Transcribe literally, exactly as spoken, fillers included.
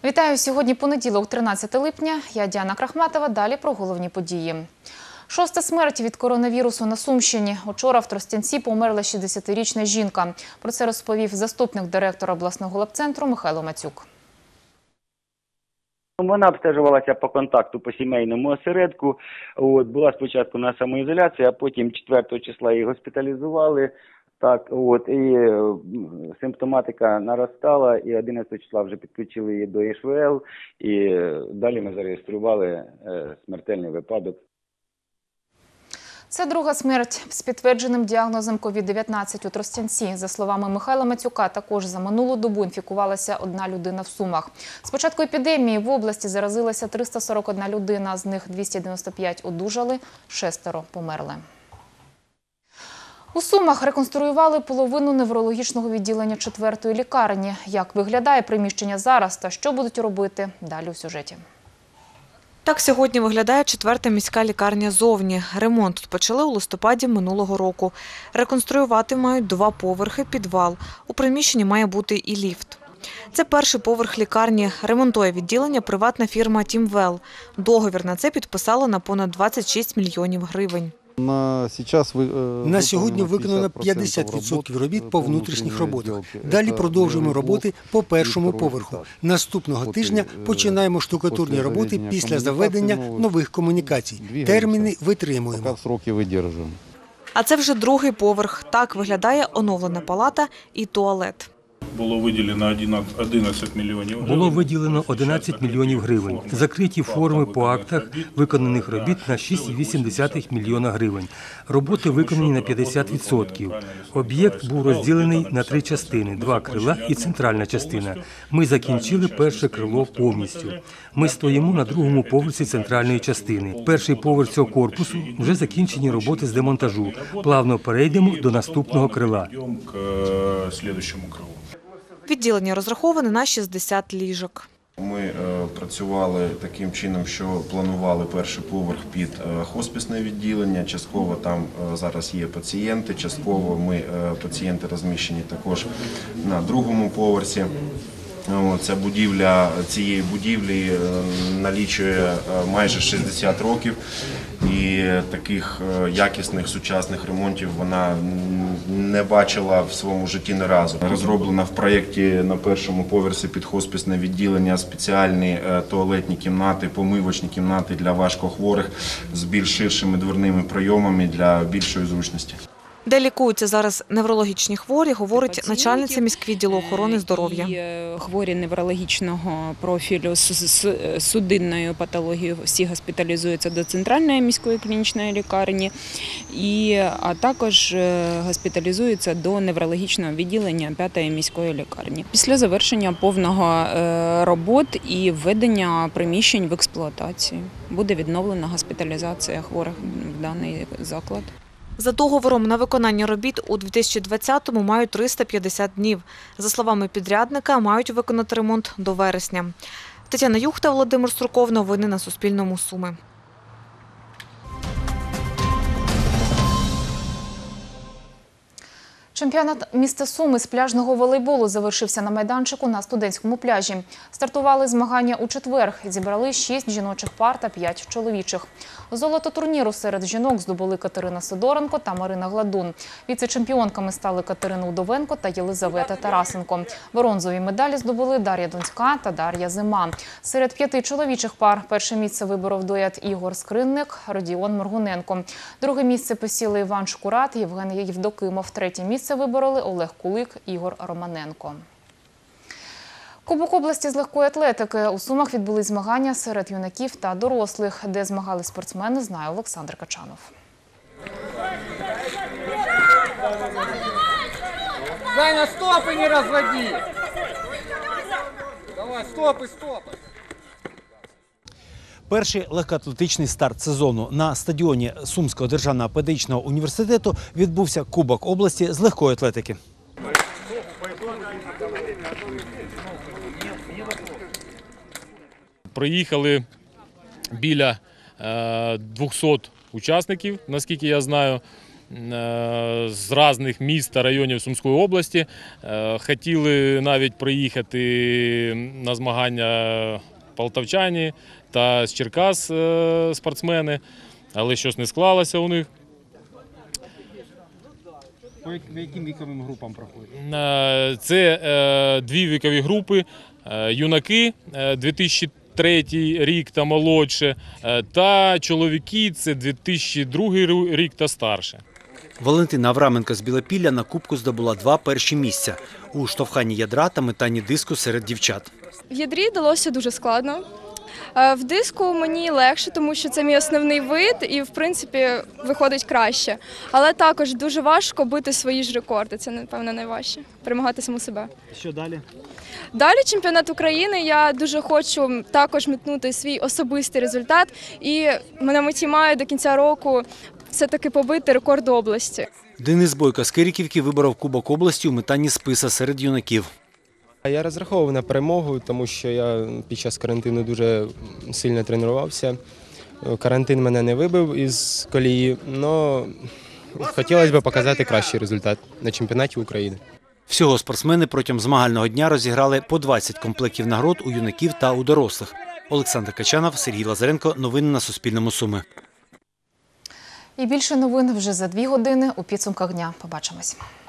Вітаю! Сьогодні понеділок, тринадцяте липня. Я Діана Крахматова. Далі про головні події. Шоста смерть від коронавірусу на Сумщині. Учора в Тростянці померла шістдесятирічна жінка. Про це розповів заступник директора обласного лабцентру Михайло Мацюк. Вона обстежувалася по контакту по сімейному осередку. От, була спочатку на самоізоляції, а потім четвертого числа її госпіталізували. Так, от, і симптоматика наростала, і одинадцятого числа вже підключили її до І Ш В Л, і далі ми зареєстрували смертельний випадок. Це друга смерть з підтвердженим діагнозом ковід дев'ятнадцять у Тростянці. За словами Михайла Мацюка, також за минулу добу інфікувалася одна людина в Сумах. З початку епідемії в області заразилася триста сорок одна людина, з них двісті дев'яносто п'ять одужали, шестеро померли. У Сумах реконструювали половину неврологічного відділення четвертої лікарні. Як виглядає приміщення зараз та що будуть робити – далі у сюжеті. Так сьогодні виглядає четверта міська лікарня зовні. Ремонт тут почали у листопаді минулого року. Реконструювати мають два поверхи, підвал. У приміщенні має бути і ліфт. Це перший поверх лікарні. Ремонтує відділення приватна фірма «Тімвел». Договір на це підписали на понад двадцять шість мільйонів гривень. На, на сьогодні виконано п'ятдесят відсотків робіт по внутрішніх роботах. Далі продовжуємо роботи по першому поверху. Наступного тижня починаємо штукатурні роботи після заведення нових комунікацій. Терміни витримуємо. А це вже другий поверх. Так виглядає оновлена палата і туалет. Було виділено одинадцять мільйонів гривень. Було виділено одинадцять мільйонів гривень. Закриті форми по актах виконаних робіт на шість цілих вісім десятих мільйона гривень. Роботи виконані на п'ятдесят відсотків. Об'єкт був розділений на три частини – два крила і центральна частина. Ми закінчили перше крило повністю. Ми стоїмо на другому поверсі центральної частини. Перший поверх цього корпусу – вже закінчені роботи з демонтажу. Плавно перейдемо до наступного крила. Відділення розраховане на шістдесят ліжок. Ми е, працювали таким чином, що планували перший поверх під е, хосписне відділення. Частково там е, зараз є пацієнти, частково ми е, пацієнти розміщені також на другому поверсі. Ця будівля, цієї будівлі налічує майже шістдесят років, і таких якісних сучасних ремонтів вона не бачила в своєму житті ні разу. Розроблена в проєкті на першому поверсі під хосписне відділення спеціальні туалетні кімнати, помивочні кімнати для важкохворих з більш ширшими дверними прийомами для більшої зручності. Де лікуються зараз неврологічні хворі, говорить начальниця міськвідділу охорони здоров'я. Хворі неврологічного профілю з судинною патологією всі госпіталізуються до центральної міської клінічної лікарні, і, а також госпіталізуються до неврологічного відділення п'ятої міської лікарні. Після завершення повного робот і введення приміщень в експлуатацію буде відновлена госпіталізація хворих в даний заклад. За договором на виконання робіт у дві тисячі двадцятому мають триста п'ятдесят днів. За словами підрядника, мають виконати ремонт до вересня. Тетяна Юхта, Володимир Сурков. Новини на Суспільному. Суми. Чемпіонат міста Суми з пляжного волейболу завершився на майданчику на Студентському пляжі. Стартували змагання у четвер. Зібрали шість жіночих пар та п'ять чоловічих. Золото турніру серед жінок здобули Катерина Сидоренко та Марина Гладун. Віце-чемпіонками стали Катерина Удовенко та Єлизавета Тарасенко. Бронзові медалі здобули Дар'я Донська та Дар'я Зима. Серед п'яти чоловічих пар перше місце виборов дует Ігор Скринник, Родіон Моргуненко. Друге місце посіли Іван Шкурат, Євген Євдокимов. Третє місце вибороли Олег Кулик, Ігор Романенко. Кубок області з легкої атлетики. У Сумах відбулись змагання серед юнаків та дорослих. Де змагали спортсмени, знає Олександр Качанов. Саня, стопы не разводи! Давай, стопы, стопы! Перший легкоатлетичний старт сезону на стадіоні Сумського державного педагогічного університету відбувся Кубок області з легкої атлетики. Приїхали біля двохсот учасників, наскільки я знаю. з різних міст та районів Сумської області. Хотіли навіть приїхати на змагання полтавчані та з Черкас спортсмени, але щось не склалося у них. По яким віковим групам проходять? Це дві вікові групи: юнаки дві тисячі третій рік та молодше, та чоловіки це дві тисячі другий рік та старше. Валентина Авраменко з Білопілля на кубку здобула два перші місця у штовханні ядра та метанні диску серед дівчат. В ядрі далося дуже складно. В диску мені легше, тому що це мій основний вид і, в принципі, виходить краще. Але також дуже важко бити свої ж рекорди. Це, напевно, найважче – перемагати саму себе. Що далі? Далі чемпіонат України. Я дуже хочу також метнути свій особистий результат. І на меті маю до кінця року все-таки побити рекорд області. Денис Бойко з Кириківки виборов Кубок області у метанні списа серед юнаків. Я розраховував на перемогу, тому що я під час карантину дуже сильно тренувався. Карантин мене не вибив із колії, але хотілося б показати кращий результат на чемпіонаті України. Всього спортсмени протягом змагального дня розіграли по двадцять комплектів нагород у юнаків та у дорослих. Олександр Качанов, Сергій Лазаренко. Новини на Суспільному. Суми. І більше новин вже за дві години у підсумках дня. Побачимось.